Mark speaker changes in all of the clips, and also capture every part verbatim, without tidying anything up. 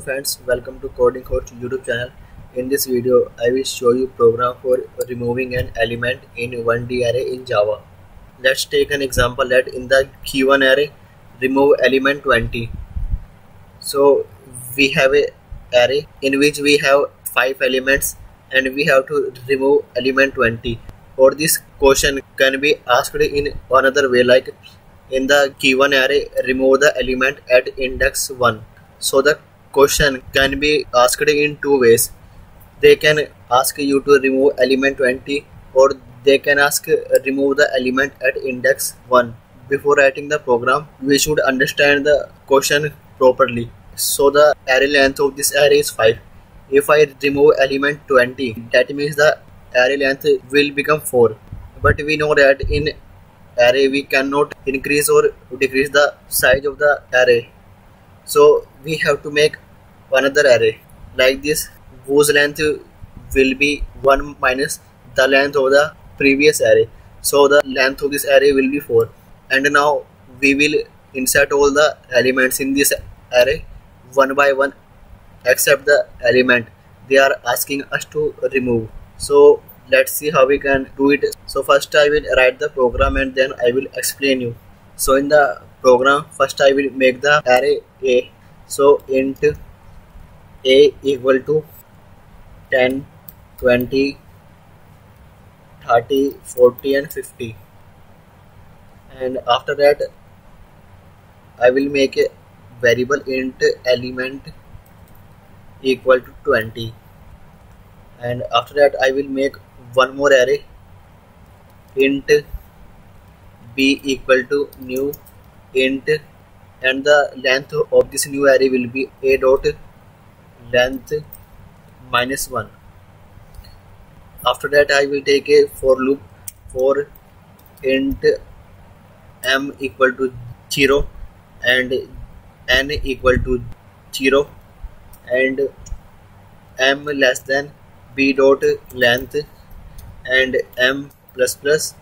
Speaker 1: friends, welcome to Coding Coach YouTube channel. In this video, I will show you program for removing an element in one D array in Java. Let's take an example that in the key one array, remove element twenty. So we have a array in which we have five elements and we have to remove element twenty. Or this question can be asked in another way, like in the key one array, remove the element at index one. So the question can be asked in two ways. They can ask you to remove element twenty, or they can ask remove the element at index one. Before writing the program, we should understand the question properly. So the array length of this array is five. If I remove element twenty, that means the array length will become four. But we know that in array we cannot increase or decrease the size of the array. So we have to make another array like this, whose length will be one minus the length of the previous array. So the length of this array will be four. And now we will insert all the elements in this array one by one except the element they are asking us to remove. So let's see how we can do it. So first I will write the program and then I will explain you. So in the program, first I will make the array A. So int A equal to ten, twenty, thirty, forty and fifty. And after that I will make a variable int element equal to twenty. And after that I will make one more array int b equal to new int, and the length of this new array will be a dot length minus one. After that I will take a for loop for int m equal to zero and n equal to zero and m less than b dot length and m plus plus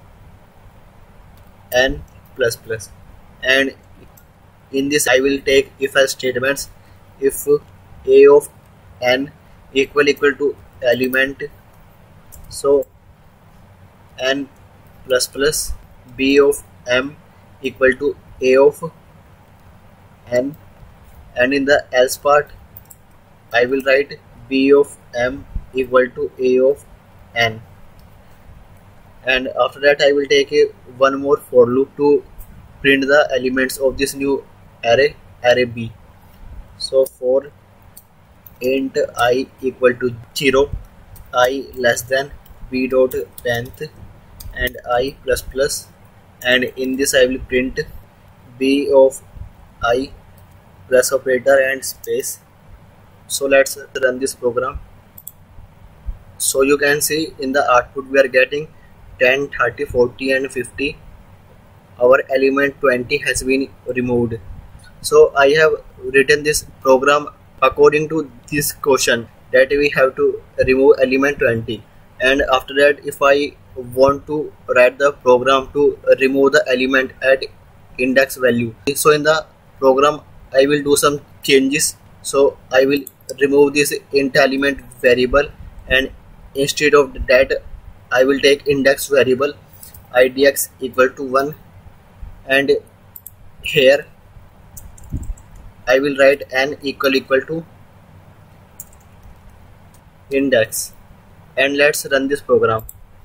Speaker 1: n plus plus. And in this I will take if else statements. If a of n equal equal to element, so n plus plus b of m equal to a of n, and in the else part I will write b of m equal to a of n. And after that I will take a one more for loop to print the elements of this new array, array b. So for int I equal to zero, I less than b dot length and I plus plus, and in this I will print b of I plus operator and space. So let's run this program. So you can see in the output we are getting ten, thirty, forty and fifty. Our element twenty has been removed. So I have written this program according to this question that we have to remove element twenty. And after that, if I want to write the program to remove the element at index value, so in the program I will do some changes. So I will remove this int element variable, and instead of that I will take index variable idx equal to one, and here I will write n equal equal to index. And let's run this program.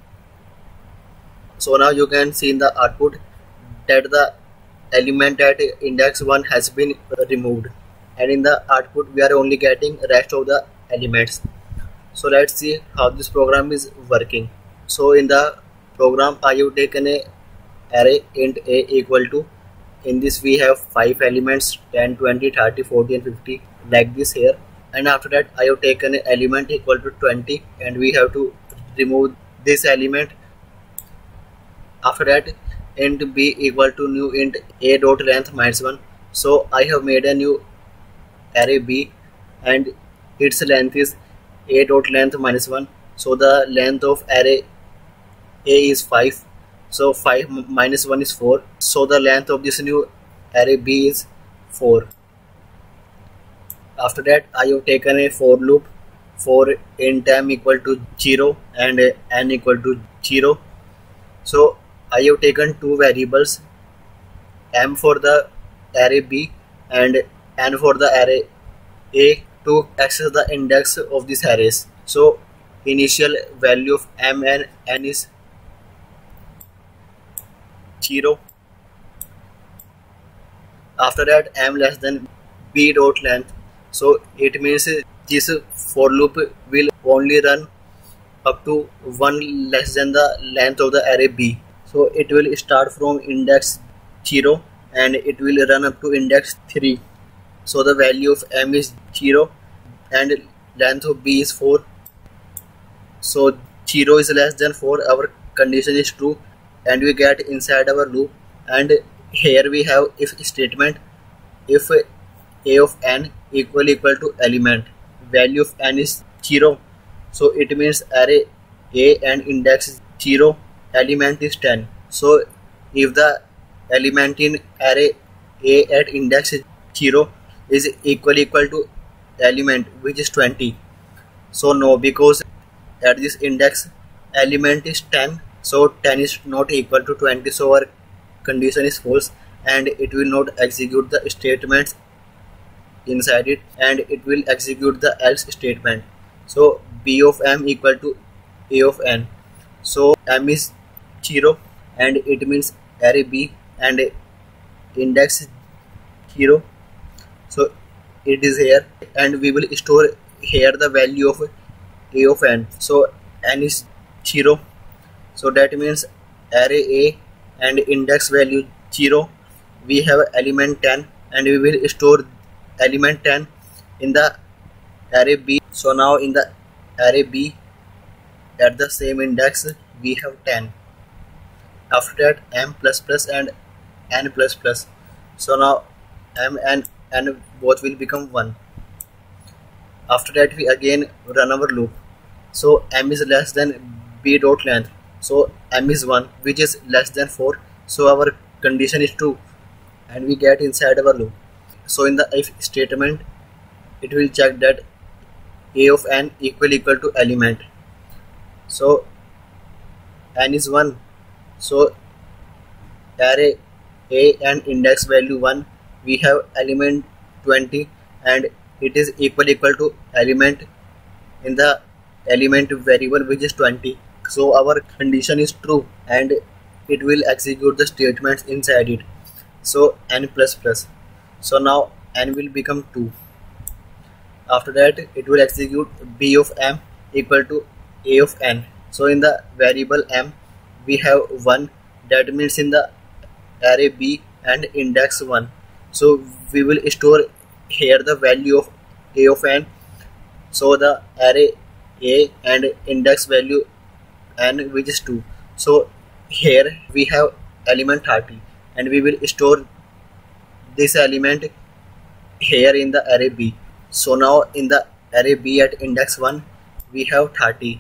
Speaker 1: So now you can see in the output that the element at index one has been removed, and in the output we are only getting rest of the elements. So let's see how this program is working. So in the program I have taken a array int a equal to, in this we have five elements ten, twenty, thirty, forty and fifty, like this here. And after that I have taken an element equal to twenty, and we have to remove this element. After that int b equal to new int a dot length minus one. So I have made a new array b and its length is a dot length minus one. So the length of array a is five. So five minus one is four. So the length of this new array b is four. After that, I have taken a for loop for int m equal to zero and n equal to zero. So I have taken two variables, m for the array b and n for the array a, to access the index of these arrays. So initial value of m and n is zero. After that, m less than b dot length. So it means this for loop will only run up to one less than the length of the array b. So it will start from index zero and it will run up to index three. So the value of m is zero and length of b is four. So zero is less than four, our condition is true and we get inside our loop. And here we have if statement. If a of n equal equal to element, value of n is zero, so it means array a and index is zero, element is ten. So if the element in array a at index is zero is equal equal to element which is twenty, so no, because at this index element is ten, so ten is not equal to twenty, so our condition is false and it will not execute the statements inside it and it will execute the else statement. So b of m equal to a of n, so m is zero and it means array b and index is zero, so it is here and we will store here the value of a of n. So n is zero, so that means array a and index value zero, we have element ten and we will store element ten in the array b. So now in the array b at the same index we have ten. After that, m plus plus and n plus plus, so now m and n both will become one. After that, we again run our loop. So m is less than b dot length, so m is one which is less than four, so our condition is true and we get inside our loop. So in the if statement it will check that a of n equal equal to element, so n is one, so array a and index value one, we have element twenty and it is equal equal to element in the element variable which is twenty, so our condition is true and it will execute the statements inside it. So n plus plus, so now n will become two. After that, it will execute b of m equal to a of n. So in the variable m we have one, that means in the array b and index one, so we will store here the value of a of n. So the array a and index value n which is two, so here we have element thirty and we will store this element here in the array b. So now in the array b at index one we have thirty.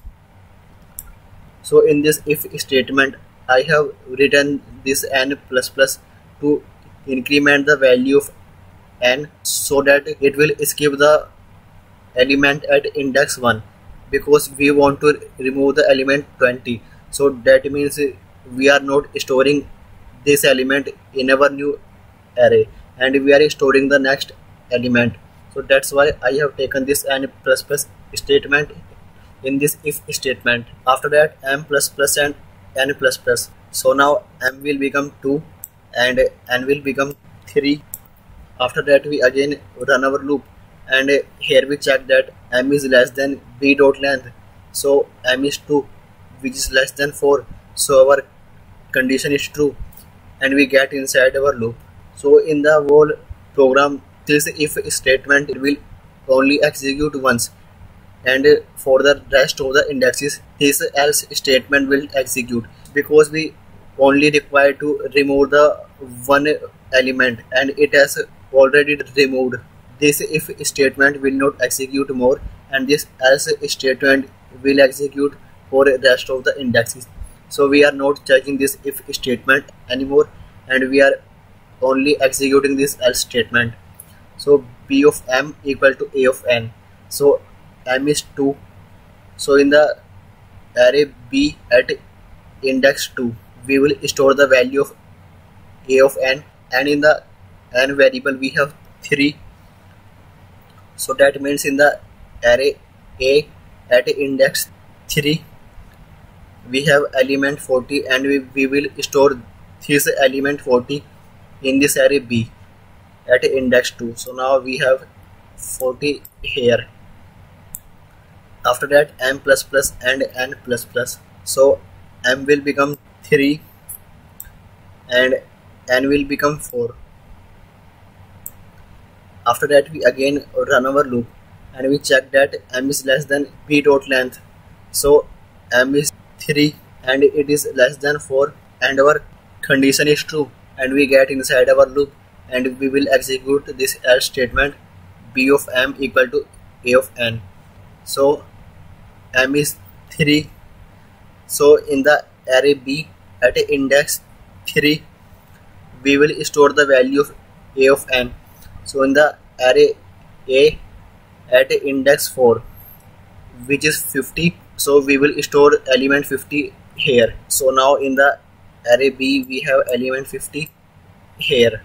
Speaker 1: So in this if statement I have written this n plus plus to increment the value of n so that it will skip the element at index one, because we want to remove the element twenty, so that means we are not storing this element in our new array and we are storing the next element. So that's why I have taken this n plus plus statement in this if statement. After that, m plus plus and n plus plus, so now m will become two and n will become three. After that, we again run our loop and here we check that m is less than b dot length, so m is two which is less than four, so our condition is true and we get inside our loop. So in the whole program, this if statement it will only execute once and for the rest of the indexes this else statement will execute, because we only require to remove the one element and it has already removed. This if statement will not execute more and this else statement will execute for the rest of the indexes. So we are not checking this if statement anymore and we are only executing this else statement. So B of M equal to A of N. So M is two. So in the array B at index two, we will store the value of A of N, and in the N variable we have three. So that means in the array A at index three, we have element forty, and we, we will store this element forty in this array B at index two. So now we have forty here. After that M plus plus and N plus plus. So M will become three and N will become four. After that we again run our loop and we check that M is less than B dot length. So M is three and it is less than four, and our condition is true, and we get inside our loop and we will execute this else statement, B of M equal to A of N. So M is three. So in the array B at index three, we will store the value of A of N. So in the array A at index four, which is fifty, so we will store element fifty here. So now in the array B we have element fifty here.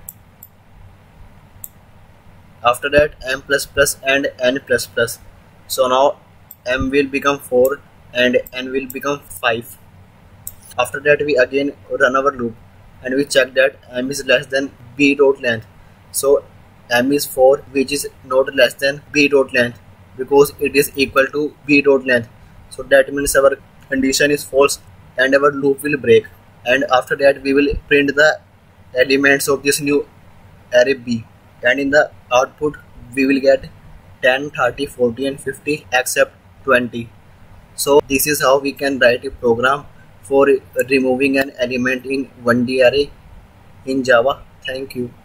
Speaker 1: After that M plus plus and N plus plus. So now M will become four and N will become five. After that we again run our loop and we check that M is less than B dot length. So M is four, which is not less than B dot length because it is equal to B dot length. So that means our condition is false and our loop will break. And after that we will print the elements of this new array B, and in the output we will get ten, thirty, forty and fifty except twenty. So this is how we can write a program for removing an element in one D array in Java. Thank you.